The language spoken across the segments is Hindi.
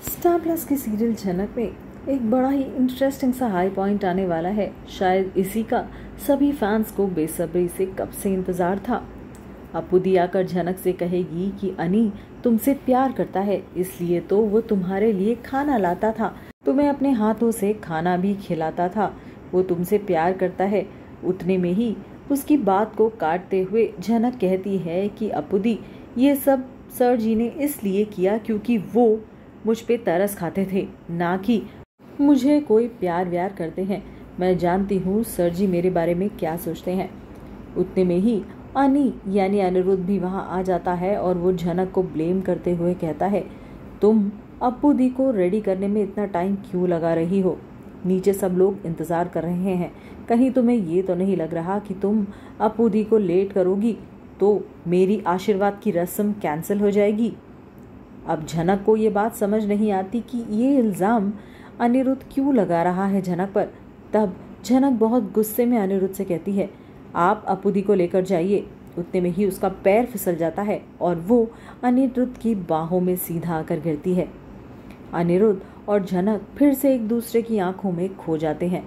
स्टार प्लस के सीरियल झनक में एक बड़ा ही इंटरेस्टिंग सा हाई पॉइंट आने वाला है। शायद इसी का सभी फैंस को बेसब्री से कब से इंतजार था। अपू दी आकर झनक से कहेगी कि अनी तुमसे प्यार करता है, इसलिए तो वो तुम्हारे लिए खाना लाता था, तुम्हें अपने हाथों से खाना भी खिलाता था। वो तुमसे प्यार करता है। उतने में ही उसकी बात को काटते हुए झनक कहती है कि अपू दी, ये सब सर जी ने इसलिए किया क्योंकि वो मुझ पे तरस खाते थे, ना कि मुझे कोई प्यार व्यार करते हैं। मैं जानती हूँ सर जी मेरे बारे में क्या सोचते हैं। उतने में ही अनी यानी अनिरुद्ध भी वहाँ आ जाता है और वो झनक को ब्लेम करते हुए कहता है, तुम अपू दी को रेडी करने में इतना टाइम क्यों लगा रही हो? नीचे सब लोग इंतजार कर रहे हैं। कहीं तुम्हें ये तो नहीं लग रहा कि तुम अपू दी को लेट करोगी तो मेरी आशीर्वाद की रस्म कैंसिल हो जाएगी? अब झनक को ये बात समझ नहीं आती कि ये इल्ज़ाम अनिरुद्ध क्यों लगा रहा है झनक पर। तब झनक बहुत गुस्से में अनिरुद्ध से कहती है, आप अपू दी को लेकर जाइए। उतने में ही उसका पैर फिसल जाता है और वो अनिरुद्ध की बाहों में सीधा आकर गिरती है। अनिरुद्ध और झनक फिर से एक दूसरे की आंखों में खो जाते हैं।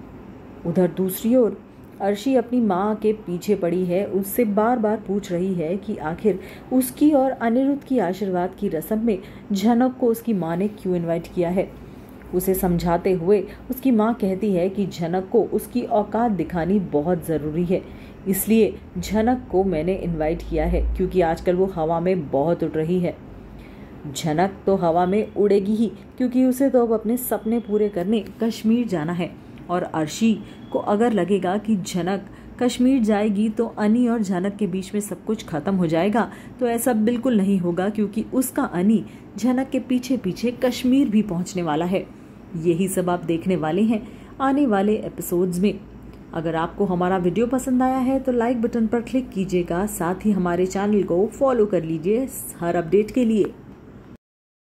उधर दूसरी ओर अर्शी अपनी माँ के पीछे पड़ी है, उससे बार बार पूछ रही है कि आखिर उसकी और अनिरुद्ध की आशीर्वाद की रस्म में झनक को उसकी माँ ने क्यों इनवाइट किया है। उसे समझाते हुए उसकी माँ कहती है कि झनक को उसकी औकात दिखानी बहुत ज़रूरी है, इसलिए झनक को मैंने इनवाइट किया है क्योंकि आजकल वो हवा में बहुत उड़ रही है। झनक तो हवा में उड़ेगी ही क्योंकि उसे तो अब अपने सपने पूरे करने कश्मीर जाना है। और अर्शी को अगर लगेगा कि झनक कश्मीर जाएगी तो अनी और झनक के बीच में सब कुछ खत्म हो जाएगा, तो ऐसा बिल्कुल नहीं होगा क्योंकि उसका अनी झनक के पीछे पीछे कश्मीर भी पहुंचने वाला है। यही सब आप देखने वाले हैं आने वाले एपिसोड्स में। अगर आपको हमारा वीडियो पसंद आया है तो लाइक बटन पर क्लिक कीजिएगा, साथ ही हमारे चैनल को फॉलो कर लीजिए हर अपडेट के लिए।